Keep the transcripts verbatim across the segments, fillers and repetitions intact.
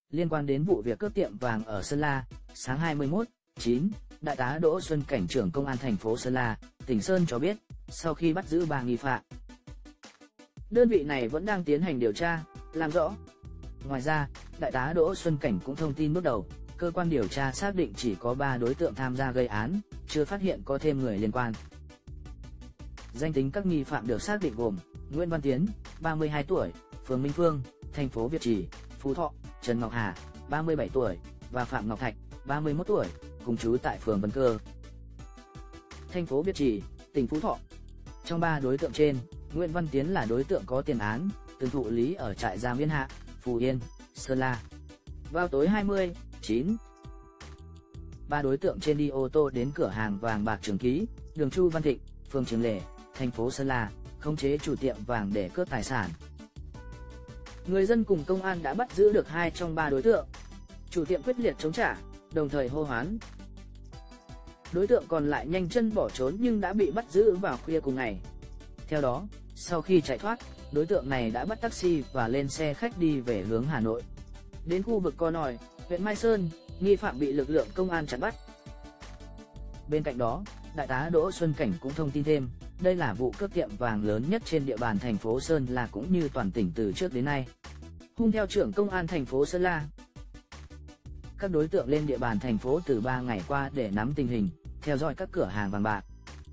Liên quan đến vụ việc cướp tiệm vàng ở Sơn La, sáng hai mươi mốt tháng chín, Đại tá Đỗ Xuân Cảnh, trưởng Công an thành phố Sơn La, tỉnh Sơn cho biết, sau khi bắt giữ ba nghi phạm, đơn vị này vẫn đang tiến hành điều tra, làm rõ. Ngoài ra, Đại tá Đỗ Xuân Cảnh cũng thông tin bước đầu, cơ quan điều tra xác định chỉ có ba đối tượng tham gia gây án, chưa phát hiện có thêm người liên quan. Danh tính các nghi phạm được xác định gồm Nguyễn Văn Tiến, ba mươi hai tuổi, phường Minh Phương, thành phố Việt Trì, Phú Thọ, Trần Ngọc Hà, ba mươi bảy tuổi, và Phạm Ngọc Thạch, ba mươi mốt tuổi, cùng trú tại phường Vân Cơ, thành phố Việt Trì, tỉnh Phú Thọ. Trong ba đối tượng trên, Nguyễn Văn Tiến là đối tượng có tiền án, từng thụ lý ở trại giam Yên Hạ, Phú Yên, Sơn La. Vào tối hai mươi tháng chín, ba đối tượng trên đi ô tô đến cửa hàng vàng bạc Trường Ký, đường Chu Văn Thịnh, phường Trường Lề, thành phố Sơn La, khống chế chủ tiệm vàng để cướp tài sản. Người dân cùng công an đã bắt giữ được hai trong ba đối tượng. Chủ tiệm quyết liệt chống trả, đồng thời hô hoán. Đối tượng còn lại nhanh chân bỏ trốn nhưng đã bị bắt giữ vào khuya cùng ngày. Theo đó, sau khi chạy thoát, đối tượng này đã bắt taxi và lên xe khách đi về hướng Hà Nội. Đến khu vực Co Nòi, huyện Mai Sơn, nghi phạm bị lực lượng công an chặn bắt. Bên cạnh đó, Đại tá Đỗ Xuân Cảnh cũng thông tin thêm, đây là vụ cướp tiệm vàng lớn nhất trên địa bàn thành phố Sơn La cũng như toàn tỉnh từ trước đến nay. Hung theo trưởng Công an thành phố Sơn La, các đối tượng lên địa bàn thành phố từ ba ngày qua để nắm tình hình, theo dõi các cửa hàng vàng bạc.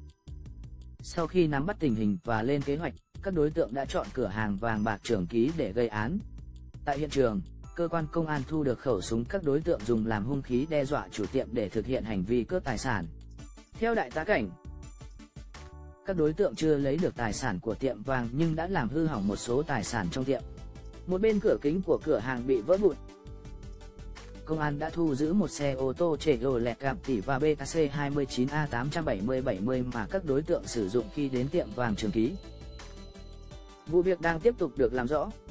Sau khi nắm bắt tình hình và lên kế hoạch, các đối tượng đã chọn cửa hàng vàng bạc Trường Ký để gây án. Tại hiện trường, cơ quan công an thu được khẩu súng các đối tượng dùng làm hung khí đe dọa chủ tiệm để thực hiện hành vi cướp tài sản. Theo Đại tá Cảnh, các đối tượng chưa lấy được tài sản của tiệm vàng nhưng đã làm hư hỏng một số tài sản trong tiệm. Một bên cửa kính của cửa hàng bị vỡ vụn. Công an đã thu giữ một xe ô tô Chevrolet Captiva và bê ca xê hai chín A tám bảy không bảy không mà các đối tượng sử dụng khi đến tiệm vàng Trường Ký. Vụ việc đang tiếp tục được làm rõ.